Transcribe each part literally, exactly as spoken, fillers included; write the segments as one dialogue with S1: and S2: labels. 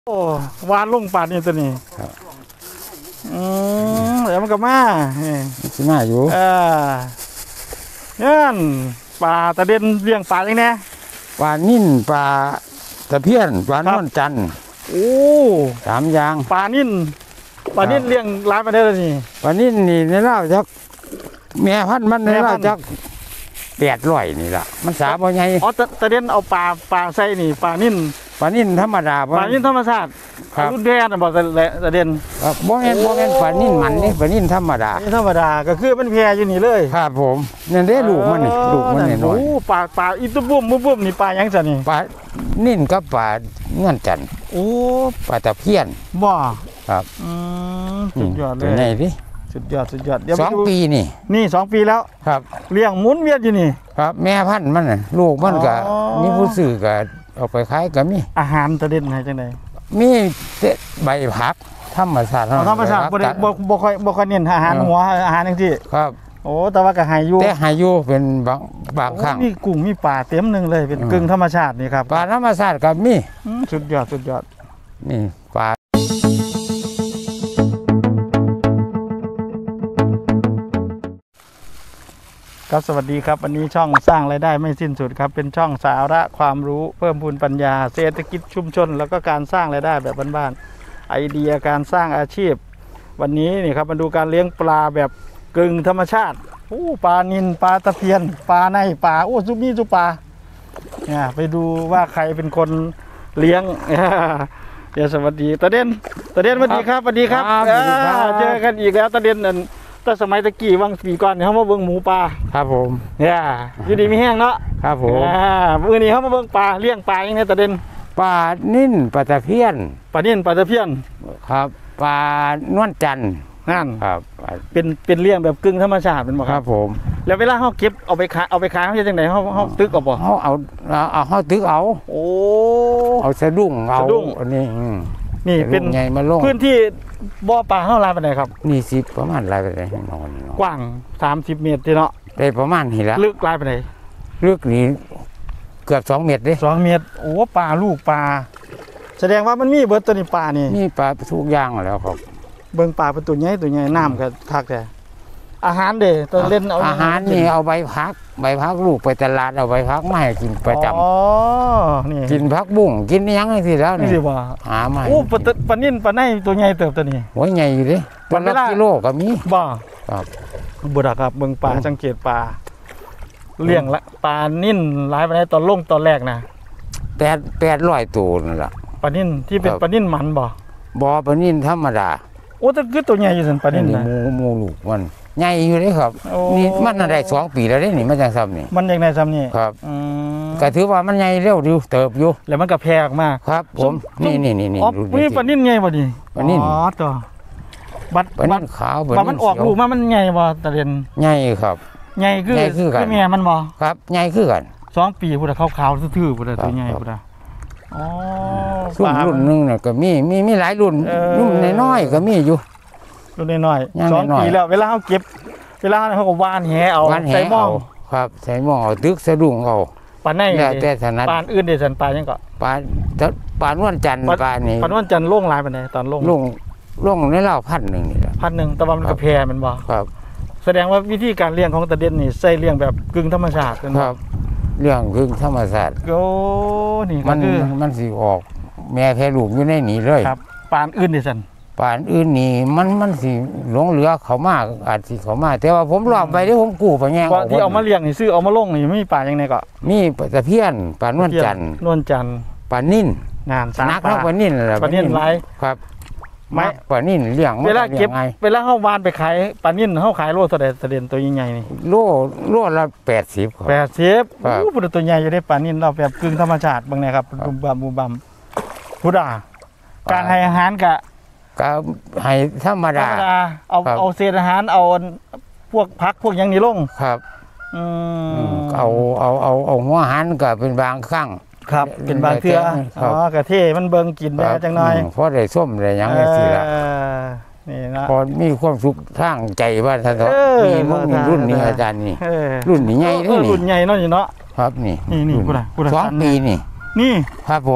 S1: โอ้วานลงป่านี่ตัวนี้อืมเดี๋ยวมันก็มา
S2: สิมาอยู่
S1: เออเนี่ยปลาตะเด่นเลี้ยงปลาอย่างนี้
S2: ปลานิ่นปลาตะเพียนปลานวลจันทร์
S1: โอ้
S2: สามอย่าง
S1: ปลานิ่นปลานิ่นเลี้ยงร้านมาได้แล้วนี่
S2: ปลานิ่นนี่ในเล่าจักแม่พันธุ์มันในเล่าจักแปดร้อยนี่แหละมันสาบ่ใหญ่
S1: อ๋อตะเด่นเอาปลาปลาใส่นี่ปลานิ่น
S2: ปลานิ่นธรรมดา
S1: ปลานิ่นธรรมชาติรุ่นแรกนะบอกตะเด่น
S2: บ่แม่นบ่แม่นปลานิ่นมันนี่ปลานิ่นธรรมดา
S1: ธรรมดาก็คือเป็นแพอยู่นี่เลย
S2: ครับผมนี่ได้ลูกมันนี่ลูกมันนี่น้อย
S1: โอ้ปลาปลาอีตุ้มบุ้มบุ้มนี่ปลายังจะนี่
S2: ปลานิ่นกับปลาเงินจันทร์
S1: โอ้
S2: ปลาตะเพียน
S1: บ่
S2: ครับ
S1: อืมสุดยอดเลย
S2: ไหนดิ
S1: สุดยอดสุดยอด
S2: สองปีนี่
S1: นี่สองปีแล้ว
S2: ครับ
S1: เลี้ยงหมุนเวียนอยู่นี่
S2: ครับแม่พันธุ์มันลูกมันก็มีผู้ซื้อก็เอาไปขายก็มี
S1: อาหารตะเด่นให้จังได๋
S2: มีใบผักธรรมชาติ
S1: ธรรมชาติบ่ได้บ่บ่ค่อยบ่ค่อยเน้นอาหารหัวอาหารจังซี่
S2: ครับ
S1: โอ้แต่ว่าก็ให้อยู่
S2: แต่ให้อยู่เป็นบางบางครั้ง
S1: มีกุ้งมีปลาเต็มนึงเลยเป็นกึ่งธรรมชาตินี่ครับ
S2: ปลาธรรมชาติก็มี
S1: สุดยอดสุดยอด
S2: นี่ปลา
S1: ครับสวัสดีครับวันนี้ช่องสร้างรายได้ไม่สิ้นสุดครับเป็นช่องสาระความรู้เพิ่มพูนปัญญาเศรษฐกิจชุมชนแล้วก็การสร้างรายได้แบบบ้านๆไอเดียการสร้างอาชีพวันนี้นี่ครับมาดูการเลี้ยงปลาแบบกึ่งธรรมชาติโอ้ปลานิลปลาตะเพียนปลาในปลาโอ้ซุปนี่ซุปปลาเนี่ยไปดูว่าใครเป็นคนเลี้ยงเดี๋ยวสวัสดีตาเด่นตาเด่นสวัสดีครับสวัสดีครับเจอกันอีกแล้วตาเด่นนั่นแต่สมัยตะกี้วังปีก่อนเขามาเบิ่งหมูปลา
S2: ครับผม
S1: เนี่ยอยู่ดีมีแห้งเนาะ
S2: ครับผม
S1: อ่ามื้อนี้เขามาเบิ่งปลาเลี้ยงปลาอย่างนี้ตะเด่น
S2: ปลานิ่นปลาตะเพียน
S1: ปลานิ่นปลาตะเพียน
S2: ครับปลานวลจันทร์
S1: นั่น
S2: ครับ
S1: เป็นเป็นเลี้ยงแบบกึ่งธรรมชาติเป็นบ่
S2: ครับผม
S1: แล้วเวลาเขาเก็บเอาไปขายเอาไปขายเขาจะจังไหนเขาเขาตึกเอาบ่
S2: เขาเอาเอาเขาตึกเอา
S1: โอ้
S2: เอาสะดุ้งเอาอันนี้
S1: นี่เป็น
S2: ไงมาลง
S1: พื้นที่บ่อปลาเท่าไรเป็นไงครับ
S2: นี่สิประมาณไรเป็นไงน้อง
S1: กว้างสามสิบเมตรทีเนาะ
S2: ได้ประมาณนี้ละ
S1: ลึกไรเป็นไง
S2: ลึกนี่เกือบสองเมตรดิ
S1: สองเมตรโอ้ปลาลูกปลาแสดงว่ามันมีเบิร์ตตัวนี้ปลานี่
S2: นี่ปลาทุกอย่างแล้วครับ
S1: เบิ่งปลาเป็นตัวใหญ่ตัวใหญ่น้ำก็คักแต่อาหารเด้ตัวเล่นเอา
S2: อาหารนี่เอาใบพักใบพักลูกไปตลาดเอาใบพักมาให้กินประจำ
S1: อ๋อนี่
S2: กินพักบุ้งกินยังไงสิแล้วนี่
S1: สิว่า
S2: หามา
S1: โอ้ปลาปลานิ่นปลาในตัวใหญ่เติบตัวนี้
S2: โอ้ยใหญ่อยู่ดิวันละกิโลก็มี
S1: บ่
S2: ครับ
S1: บุตรครับเบิ่งปลาสังเกตปลาเลี้ยงละปลานิ่นหลายปลาในตอนลงตอนแรกนะ
S2: แปดแปดร้อยตัวนั่นแหละ
S1: ปลานิ่นที่เป็นปลานิ่นมันบ่
S2: บ่ปลานิ่นธรรมดา
S1: โอ้แต่คือตัวใหญ่อยู่สันปลานิ่นนะ
S2: หมูหมูลูกมันใหญ่อยู่เลยครับนี่มันได้สองปีแล้วได้นี่มันจังซ้ำนี่
S1: มันยังไงซ้ำนี่
S2: ครับก็ถือว่ามันใหญ่เร็วอยู่เติบอยู่
S1: แล้วมันก็แพงมาก
S2: ครับผมนี่นี่นี่นี่
S1: อ๋อนี่ปลานิ่นใหญ่บ่ดิ
S2: ปลานิ่น
S1: อ๋อตัวบัด
S2: ปลานิ่นขาว
S1: บัดมันออกลูกมามันใหญ่บ่ตะเด่น
S2: ใหญ่ครับ
S1: ใหญ่คือคือแม่มันบ่
S2: ครับใหญ่คือกัน
S1: สองปีพุ่นขาวๆทื่อๆพุ่นตัวใหญ่พุ่นอ๋อ
S2: รุ่นรุ่นนึงน่ะก็มีมีมีหลายรุ่นรุ่นน้อยๆก็มีอยู่
S1: รุ่นน้อยๆสองปีแล้วเวลาเขาเก็บเวลาเขาก็วานแหเอาใส่หม้อ
S2: ครับใส่หม้อตึกสะดุ้งเอา
S1: ปลาใน
S2: แต่ถนัด
S1: ปลาอื่นเดี๋ยวฉันปลายังก็
S2: ปลาปลานวลจันทร์ปลานี่
S1: ปลานวลจันทร์ล่งลายไปไหนตอนล่ง
S2: ล่งล่งในเล่าพันหนึ่งนี่แหละ
S1: พันหนึ่งตะวันมันกระเพมันบ่
S2: ครับ
S1: แสดงว่าวิธีการเลี้ยงของตะเด่นนี่ใส่เลี้ยงแบบกึ่งธรรมชาติ
S2: ครับเลี้ยงกึ่งธรรมชาติ
S1: โอ้นี่
S2: มันมันสิออกแม่แค่ลูกอยู่ในนี้เลย
S1: ครับปลาอื่นเดี๋ยวฉัน
S2: ปลาอื่นนี่มันมันสิหลงเหลือเขามากอาจสิเขามากแต่ว่าผมรอบไปที่ผมกู้ไปแง่
S1: ที่เอามาเลี้ยงนี่ซื้อเอามาลงนี่มีปลาอย่างไรก็
S2: มีปลาตะเพียนปลานวลจันทร์
S1: นวลจันทร์
S2: ปลานิ่น
S1: งาน
S2: นักปลานิ่นอะไร
S1: ปลานิ่นไร
S2: ครับไม่ปลานิ่นเลี้ยง
S1: เวลาเก็บเวลาเข้าวานไปขายปลานิ่นเข้าขายโลตัวใดตัวเด่นตัวใหญ่ๆนี่
S2: โลโลละแปดสิบ
S1: แปดสิบโอ้พุทธตัวใหญ่จะได้ปลานิ่นเราแบบกึ่งธรรมชาติบางไงครับบุบบัมบุบบัมพุทธาการให้อาหารกะ
S2: ก็ให้ธรรมดา
S1: เอาเอาเศษอาหารเอาพวกพักพวกอย่างนี้ลง
S2: ครับเอาเอาเอาเอาหัวอาหารก็เป็นบางครั้ง
S1: ครับเป็นบางเทื่ออ๋อกะเทมันเบิ่งกินได้จังหน่อย
S2: เพราะได้ส้มได้ยังได้สิละ
S1: นี่นะ
S2: พอมีความสุขทางใจว่าท่านเถอะมีมีรุ่นนี้อาจารย์นี่รุ่นนี้ใหญ่นี่
S1: รุ่นใหญ่เนาะนี่เนาะ
S2: ครับนี่
S1: นี่นี่พูดอะไรพูดอะไร
S2: สองปีนี่
S1: นี่
S2: ครับผม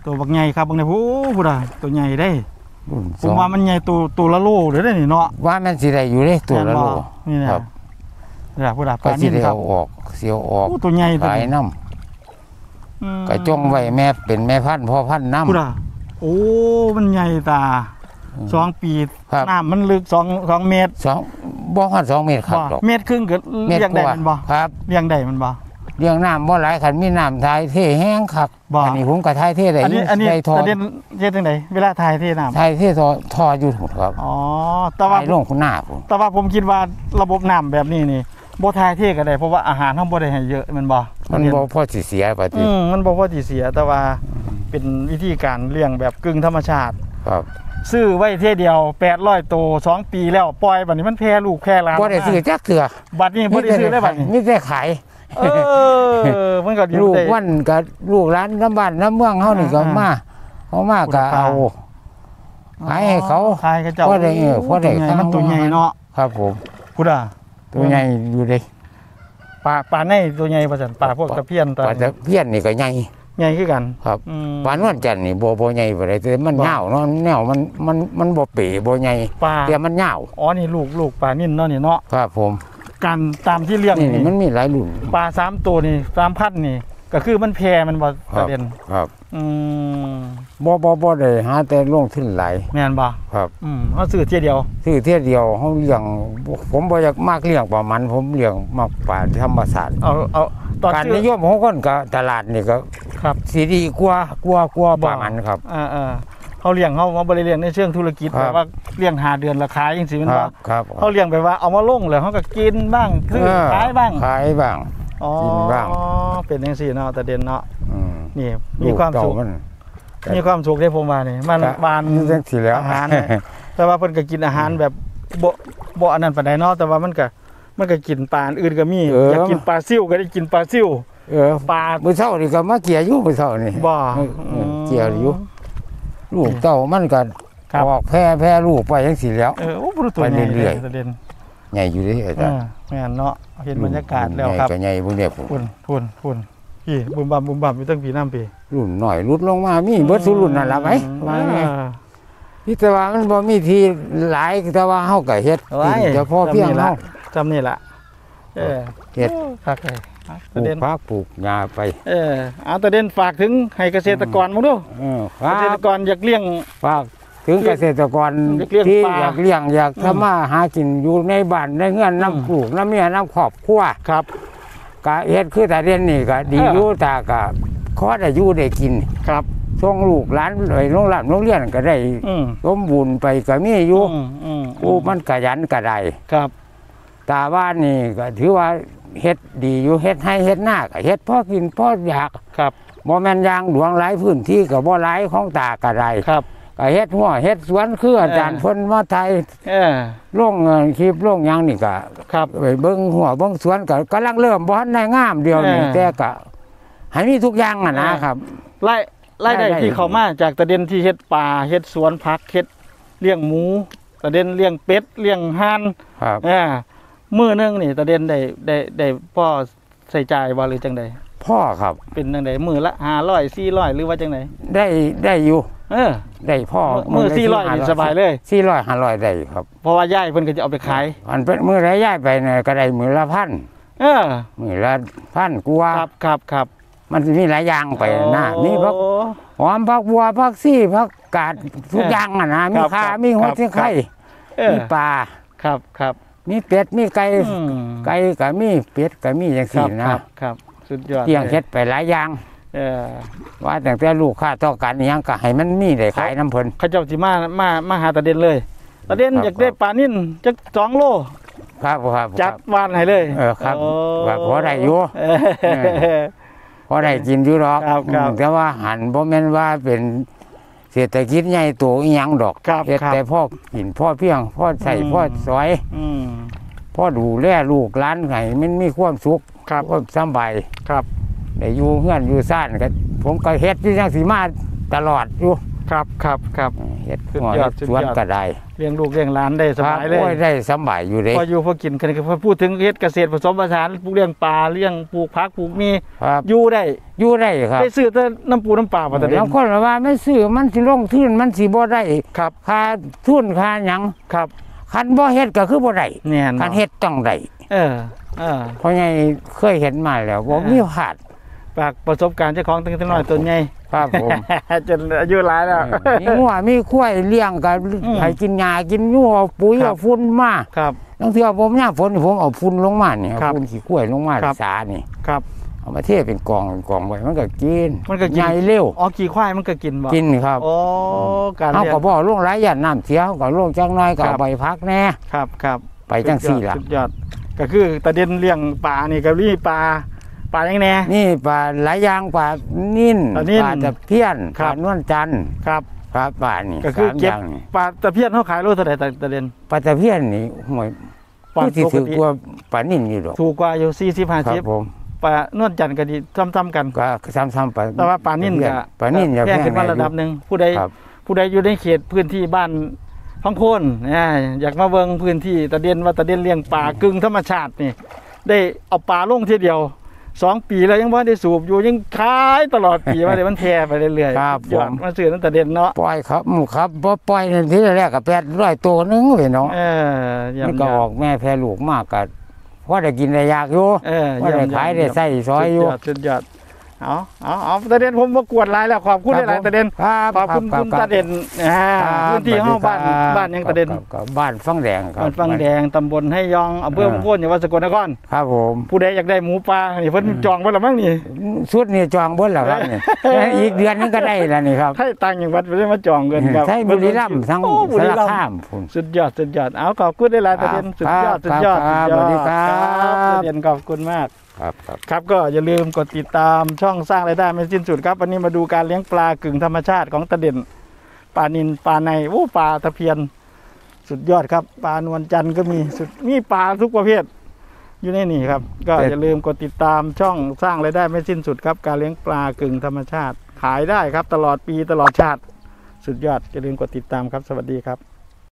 S1: ตัวบักใหญ่ครับบางทีโอ้พูดอ่ะตัวใหญ่ได้
S2: รุ่น
S1: ผ
S2: สอ
S1: ม
S2: ง
S1: ว่ามันใหญ่ตัวตัวละโลเด้อเด้อนี่เนาะ
S2: ว่ามันสิได้อยู่เลยตัวละโล
S1: นี่นะครับ นี่พูดอ่ะป
S2: ก็
S1: ลา
S2: สิ
S1: นิ่ม
S2: ได้
S1: ครั
S2: เอา
S1: บ
S2: ออกเสียวออก
S1: โอ้ตัวใหญ่ตัว
S2: ขาย
S1: นี้
S2: น้
S1: อืม
S2: ำก็จ้องไว้แม่เป็นแม่พันธุ์พ่อพันธุ์น้ำ
S1: พูดอ่ะโอ้มันใหญ่ตาสองปี
S2: ครับ
S1: น้ำมันลึกสองสองเมตร
S2: สองบ่ฮอดสองเมตรครับ
S1: บ่
S2: ดอก
S1: เมตรครึ่งก็
S2: เมตร
S1: เลี้ยง
S2: ก
S1: ได้
S2: ว่า
S1: มันบ่
S2: ครับ
S1: เลี้ยงได้มันบ่
S2: เลี้ยงน้ำบ่หลายขันมีน้ำทายเทแห้งคัก
S1: บ่
S2: อันนี้ผมก็ทายเทได้
S1: อันนี้อันนี้
S2: ได้ทอ
S1: ประเด็นเฮ็ดจังไดเวลาถ่ายเทน้ำ
S2: ทายเททอทออยู่ถูกครับ
S1: อ๋อแต่ว่า
S2: ทายลงคุณหน้าผม
S1: แต่ว่าผมคิดว่าระบบน้ำแบบนี้นี่บ่ถ่ายเทก็ได้เพราะว่าอาหารเฮาบ่ได้ให้เยอะแมันบ่
S2: มันบ่พอสิเสียปฏิ
S1: อืมมันบ่พอสิเสียแต่ว่าเป็นวิธีการเลี้ยงแบบกึ่งธรรมชาติ
S2: ครับ
S1: ซื้อไว้เท่ยเดียวแปดร้อยตัวสองปีแล้วปล่อยบัดนี้มันแพร่ลูกแพร่หลาน
S2: บ่ได้ซื้อจักเถื่อ
S1: บัดนี้บ่ได้ซื้อเลยบัดนี้
S2: มีแต่ขาย
S1: เออมันก็ดี
S2: ลูก
S1: ได้
S2: วันกับลูกร้านน้ำบ้านน้ำเมืองเฮานี่ก็
S1: อ่า
S2: มาเขามาก็เอาขายให้เขา
S1: ขายให้เจ้า
S2: พอได้เออพอได้
S1: ตัวใหญ่มันตัวใหญ่เนาะ
S2: ครับผม
S1: พุดอ่ะ
S2: ตัวใหญ่อยู่เลย
S1: ปลาปลาในตัวใหญ่ประจันปลาพวกตะเพียนตะ
S2: ปลาตะเพียนนี่ก็ใหญ่
S1: ใหญ่คือกัน
S2: ครับ
S1: อืม
S2: ปลานวลจันทร์นี่บ่บ่ใหญ่ปานใดแต่มัน
S1: บ่
S2: ยาวเนาะแนวมันมันมันบ่เป๋บ่ใหญ่
S1: ปลา
S2: แต่มันยาว
S1: อ๋อนี่ลูกลูกปลานิ่นเนาะนี่เนาะ
S2: ครับผม
S1: การตามที่เลี้ยง
S2: นี่
S1: นี่
S2: มันมีหลายรุ่น
S1: ปลาสามตัวนี่สามพันนี่ก็คือมันแพร่มันบ่
S2: ค
S1: ป
S2: รั
S1: ระ
S2: บ
S1: เด็น
S2: ครับ
S1: อืม
S2: บ่บ่บ่ได้หาแต่ลงทุนหลาย
S1: แม่นบ่
S2: ครับ
S1: อืมเขาซื้อเที่ยเดียว
S2: ซื้อเที่ยวเดียวเฮาเลี้ยงผมบ่อยากมากเลี้ยงปลามันผมเลี้ยงมากปลาธรรมชาติ
S1: เอาเอาตอน
S2: การ
S1: ซื้อ
S2: นิยมของคนก็ตลาดนี่ก็
S1: ครับ
S2: สิดีกว่ากว่ากว่าปลามันครับ
S1: อ่าอ่าเขาเลี้ยงเขาเขาบริเลี้ยงในเชิงธุรกิจ
S2: ครับ
S1: แบบว่าเลี้ยงหาเดือนละขายอย่างสิมัน
S2: ครั
S1: ว่า
S2: บครับ
S1: เขาเลี้ยงแบบว่าเอามาลงแล้วเขาก็กินบ้างซื้อ
S2: เออ
S1: ขายบ้าง
S2: ขายบ้าง
S1: อ๋อ
S2: กินบ้าง
S1: เป็นอย่างสี่เนาะแต่เด่นเนาะ
S2: อืม
S1: นี่มีความสุข
S2: ลูกเต่มัน
S1: มีความสุขได้ผมว่านี่มัน
S2: ครับ
S1: บาน
S2: นี่จังสิแล้ว
S1: อาหารเนี่ยแต่ว่าเพิ่นก็กินอาหารแบบบ่บ่อันนั้นปานใดเนาะแต่ว่ามันก็มันก็กินปลาอื่นก็มี
S2: เอออ
S1: อยากกินปลาซิ่วก็ได้กินปลาซิ่ว
S2: เออ
S1: ปลา
S2: มื้อเช้านี่ก็มาเกี่ยอยู่มื้อเช้านี่
S1: บ่
S2: เออเออเกี่ยอยู่ ลูกเต้ามันก็
S1: ครับ
S2: ออกแพร่แพร่ลูกไปจังสิแล้ว
S1: เออโอ้บ่รู้ตัว
S2: ไป
S1: ใหญ่
S2: เรื่อยๆ
S1: แต่เด่น
S2: ใหญ่อยู่เด้อา
S1: เอ
S2: จารย์
S1: อแม่นเนาะเห็นบรรยากาศแล้วครับ
S2: ใหญ่ก็ใหญ่พวกเนี้ยผม
S1: พุ่นพุ่นพุ่นพี่บุมบัมบุมบัมอยู่ตั้งปีน้ำปี
S2: รุ่นหน่อยรุดลงมามีเบิดสุรุ่นนั่นล่ะไหมว่าไง
S1: อ่า
S2: พี่แต่ว่ามันบ่มีที่หลายแต่ว่าเฮาก็เฮ็ด
S1: ไว้
S2: เฉพาะเพียงเฮา
S1: จำนี่ละเออ
S2: เฮ็ด
S1: ครับเลย
S2: ป
S1: ตะ
S2: ลู
S1: เด่
S2: ก
S1: น
S2: ผักปลูกหญ้าไป
S1: เออเอาตะเด่นฝากถึงให้เกษตรกรมั้งดู
S2: เออค
S1: เก
S2: รั
S1: ษตร
S2: บ
S1: กรอยากเลี้ยง
S2: ฝากถึงเกษตรกร
S1: เลี้ยง
S2: ที่
S1: ปลา
S2: อยากเลี้ยงอยาก
S1: อืม
S2: ทำมาหากินอยู่ในบ้านในเรือน
S1: อืม
S2: น้ำปลูกน้ำเมียน้ำครอบครัว
S1: ครับ
S2: ก็เฮ็ดคือแต่เรียนนี่ก็ดี
S1: เออ
S2: อ
S1: อ
S2: ยู่แต่ก็ขอได้อยู่ได้กิน
S1: ครับ
S2: ส่งลูกหลานไปโรงเรียนโรงเรียนก็ได้
S1: อืม
S2: สมบูรณ์ไปก็มีอยู่
S1: อืมอืม
S2: กูมันขยันก็ได้
S1: ครับ
S2: ตาบ้านนี่ก็ถือว่าเฮ็ดดีอยู่เฮ็ดให้เฮ็ดหน้าก็เฮ็ดพ่อกินพ่ออยาก
S1: ครับ
S2: บ่แม่นยางหลวงหลายพื้นที่ก็บ่หลายของตาก็ได้
S1: ครับ
S2: ก็เฮ็ดหัวเฮ็ดสวนคืออาจารย์
S1: เออ
S2: เพิ่นมาไทย
S1: เออ
S2: ลงเงินคลิปลงหยังนี่ก็
S1: ครับ
S2: ไปเบิ่งหัวเบิ่งสวนก็กำลังเริ่มบ่ทันได้งามเดียวนี่
S1: เออ
S2: แต่ก็ให้มีทุกอย่างอ่ะนะครับ
S1: ไล่ไล่ได้
S2: ได้
S1: ที่เขามาจากตะเด่นที่เฮ็ดป่าเฮ็ดสวนผักเฮ็ดเลี้ยงหมูตะเด่นเลี้ยงเป็ดเลี้ยงห่าน
S2: ครับ
S1: อ่ามื้อหนึงนี่ตะเด่นได้ได้ได้พ่อใส่ใจายบ่หรือจังได
S2: พ่อครับ
S1: เป็นจังไดมื้อละห้าร้อย สี่ร้อยหรือว่าจังได
S2: ได้ได้อยู่
S1: เออ
S2: ได้พ่อ
S1: มื้อสี่ร้อยนี่สบายเลย
S2: สี่ร้อยห้าร้อยได้ครับ
S1: เพราะว่าย่ายเพิ่นก็จะเอาไปขาย
S2: อันเป็นมื้อใดย้ายไปเนี่ยก็ได้มื้อละพัน
S1: เออ
S2: มื้อละพันกว่า
S1: ครับครับครับ
S2: มันสิมีหลายอย่างไปนะ
S1: โอ้
S2: มีพักหอมพักบัวพักซี่พักกาดทุก
S1: เออ
S2: อย่างอ่ะนะมี
S1: ครับ
S2: ขา
S1: ครับ
S2: มีหัว
S1: ครับ
S2: ที่ไข่
S1: เออ
S2: มีปลา
S1: ครับครับ
S2: มีเป็ดมีไก่
S1: อืม
S2: ไก่ก็มีเป็ดก็มีอย่าง
S1: ครั
S2: สี่
S1: บค
S2: นะ
S1: รับครับสุดยอด
S2: เลี้ยง
S1: ล
S2: เฮ็ดไปหลายอย่าง
S1: เออ
S2: ว่าตั้งแต่ลูกค้าต้องการอิหยังก็ให้มันมีได้ขายน้ำเพิ่น
S1: เขาเจ้าสิมามามาหาตะเด่นเลยตะเด่น
S2: ครับ
S1: อยากได้ปลานิ่นจักสองโล
S2: ครับครับ
S1: จัด
S2: ครับ
S1: วานให้เลย
S2: เออครับ
S1: โอ้
S2: ว่าพอได้อยู่
S1: เออ
S2: พอได้กินอยู่หรอก
S1: ครับครับ
S2: อืมแต่ว่าหันบ่แม่นว่าเป็นเศรษฐกิจใหญ่โตอีหยังดอก
S1: ครับ
S2: เฮ็ด
S1: ครับ
S2: แต่พ่อกินพ่อเพียงพ่อใส่
S1: อืม
S2: พ่อสอย
S1: อืม
S2: พ่อดูแลลูกหลานให้มันมีความสุข
S1: ครับ
S2: ความสำบาย
S1: ครับ
S2: ได้อยู่เฮือนอยู่ซ่านก็ผมก็เฮ็ดอยู่จังสิมาตลอดอยู่
S1: ครับครับครับ
S2: เฮ็ด
S1: สุด
S2: หัวย
S1: อ
S2: เฮ็
S1: ด
S2: ด
S1: สุด
S2: สวน
S1: ยอด
S2: ก็ได้
S1: เลี้ยงลูกเลี้ยงหลานได้สบายเลย
S2: โอ้ได้สบายอยู่เด้
S1: พออยู่พอกินกันก็พอพูดถึงเฮ็ดเกษตรผสมผสานปลูกเลี้ยงปลาเลี้ยงปลูกผักปลูกมี
S2: ครับ
S1: อยู่ได้
S2: อยู่ได้ครับ
S1: ได้ซื้อแต่น้ำปูน้ำปลามาแต่เด็ก
S2: บางคนว่าไม่ซื้อมันสิลงทุนมันสิบ่ได้
S1: ครับ
S2: ค่าทุนค่าหยัง
S1: ครับ
S2: คันบ่เฮ็ดก็คือบ่ได้
S1: แน่น
S2: คันเฮ็ดต้องได้
S1: เออเออ
S2: เพราะไงเคยเห็นมาแล้วบ่
S1: อ่ามี
S2: มีพลาด
S1: ฝากประสบการณ์เจ้าของตั้งแต่น้อยตัวใหญ่
S2: ครับผม
S1: จนอายุหลายแล้ว
S2: มีงัวมีควายเลี้ยงก็
S1: อืม
S2: ให้กินหญ้ากินหญ้าเอาปุ๋ย
S1: ครับ
S2: เอาฝุ่นมา
S1: ครับ
S2: บางเทื่อผมยามฝนนี่ผมเอาฝุ่นลงมานี่เอา
S1: ครับ
S2: ฝุ่นขี้กล้วยลงมา
S1: ครับ
S2: สานี่
S1: ครับ
S2: เอามาเทเป็นกองเป็นกองไว้มันก็กิน
S1: มันก็กิน
S2: ใหญ่เร็ว
S1: อ๋อขี่ควายมันก็กินบ่
S2: กินครับ
S1: โอ้การ
S2: เฮา
S1: เลี้ย
S2: ก็
S1: ง
S2: บ่ลงหลายย่านน้ำเสียเฮาก็ลงจังน้อยก็
S1: ครั
S2: เอา
S1: บ
S2: ไปพักแน่
S1: ครับครับ
S2: ไปจังซี่ล่ะ
S1: สุดยอดก็คือตะเด่นเลี้ยงปลานี่ก็มีปลาปลาอย่างแน่
S2: นี่ปลาหลายอย่างปลานิ่น
S1: ปลานิ่น
S2: ปลาตะเพียน
S1: ค
S2: ป
S1: รั
S2: ลา
S1: บ
S2: นวลจันทร์
S1: ครับ
S2: ครับปลานี่
S1: ก็คือ
S2: สาม
S1: เก็บ
S2: ย่างนี่
S1: ปลาตะเพียนเขาขายโลเท่าไหร่ตะตะเด่น
S2: ปลาตะเพียนนี่ห่วย
S1: ปลา
S2: ผู้ที่
S1: ปก
S2: ถือ
S1: ติ
S2: กว่าปลานิ่นอยู่ดอก
S1: ถูกกว่าอยู่สี่สิบห้า
S2: ครั
S1: สิ
S2: บบ ผม
S1: ปลานวลจันทร์ก็ดีซ้ำๆกัน
S2: ก็ซ้ำๆปลา
S1: แต่ว่าปลานิ่นก็
S2: ปลานิ่นจะ
S1: แพงขึ้นมา
S2: แพง
S1: ระดับหนึ่งผู้ใด
S2: ครับ
S1: ผู้ใดอยู่ในเขตพื้นที่บ้านพังโคนนะอยากมาเบิ่งพื้นที่ตะเด่นว่าตะเด่นเลี้ยงปลากึ่งธรรมชาตินี่ได้เอาปลาลงทีเดียวสองปีแล้วยังว่าได้สูบอยู่ยังขายตลอดปีว่าเดี๋ยวมันแพร่ไปเรื่อยๆ
S2: ครับ
S1: ยอด
S2: ผม
S1: มาซื้อตั้งแต่เด่นเนาะ
S2: ปล่อยครับหมูครับบ่ปล่อยในที่แรกก็แปดร้อยตัวหนึงเว้ยเนาะ
S1: เออเยี่ย
S2: มัน
S1: ม
S2: ก็ออกแม่แพรลูกมากก็พอได้กินได้ยากอยู่
S1: เออ
S2: ว่า
S1: เยี่ยม
S2: ได้ขาย
S1: เยี่
S2: ได้
S1: ม
S2: ใส่ซอยอยู่
S1: สุดยอดสุดยอดเอาเอาเอาตะเด่นผมประกวดหลายแล้วขอบคุณหลายๆตะเด่น
S2: ครับ
S1: ขอบคุณ
S2: รั
S1: คุณ
S2: รับ
S1: ตาเด่นอ่า
S2: ครับ
S1: พื้นที่ห้องบ้าน
S2: สวัสดีครับ
S1: บ้านยังตาเด่น
S2: ครับครับบ้านฟังแดงครับ
S1: บ้านฟังแดงตำบลให้ยองอำเภอ
S2: อ่า
S1: มงคลจังหวัดสกลนคร
S2: ครับผม
S1: ผู้ใดอยากได้หมูปลานี่เพิ่นจองไว้แล้วมั้งนี่
S2: ชุดนี่จองเบิ้แล้วครับนี่ อีกเดือนนึงก็ได้แล้วนี่ครับ
S1: ให้ตังค์อย่างวัดไปได้มาจองเงินครับ
S2: ใช่บุรีรัมย์ทั้ง
S1: โอ้บุ
S2: สาร
S1: รีรัมย์
S2: คามพุ่น
S1: สุดยอดสุดยอดเอาขอบคุณได้หลายประเด็นสุดยอดสุดยอด
S2: ครับ
S1: สุดยอด
S2: สวัสดีครับ
S1: ประเด็นขอบคุณมาก
S2: ครับครับ
S1: ครับก็อย่าลืมกดติดตามช่องสร้างรายได้ไม่สิ้นสุดครับวันนี้มาดูการเลี้ยงปลากึ่งธรรมชาติของตะเด่นปลานิลปลาในโอ้ปลาตะเพียน สุดยอดครับปลานวลจันทร์ก็มีสุดมีปลาทุกประเภท อยู่ในนี่ครับ ก็อย่าลืมกดติดตามช่องสร้างรายได้ไม่สิ้นสุดครับการเลี้ยงปลากึ่งธรรมชาติ ขายได้ครับตลอดปีตลอดชาติ สุดยอดอย่าลืมกดติดตามครับสวัสดีครับ